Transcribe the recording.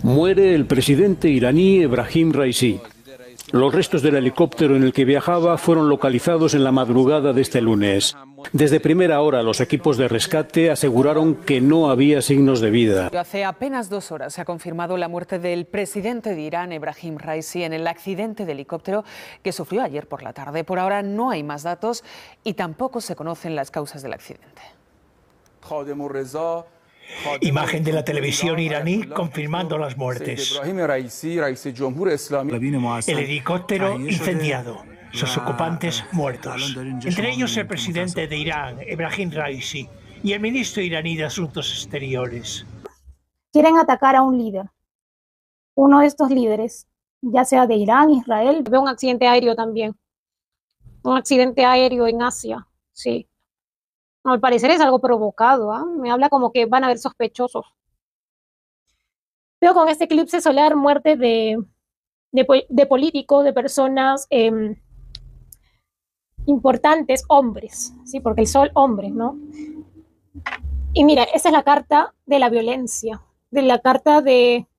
Muere el presidente iraní Ebrahim Raisi. Los restos del helicóptero en el que viajaba fueron localizados en la madrugada de este lunes. Desde primera hora, los equipos de rescate aseguraron que no había signos de vida. Hace apenas 2 horas se ha confirmado la muerte del presidente de Irán, Ebrahim Raisi, en el accidente de helicóptero que sufrió ayer por la tarde. Por ahora no hay más datos y tampoco se conocen las causas del accidente. Imagen de la televisión iraní confirmando las muertes. El helicóptero incendiado, sus ocupantes muertos. Entre ellos el presidente de Irán, Ebrahim Raisi, y el ministro iraní de Asuntos Exteriores. Quieren atacar a un líder. Uno de estos líderes, ya sea de Irán, Israel. Veo un accidente aéreo también. Un accidente aéreo en Asia, sí. Al parecer es algo provocado, ¿eh? Me habla como que van a haber sospechosos. Veo con este eclipse solar muertes de políticos, de personas importantes, hombres, ¿sí? Porque el sol, hombres, ¿no? Y mira, esa es la carta de la violencia, de la carta de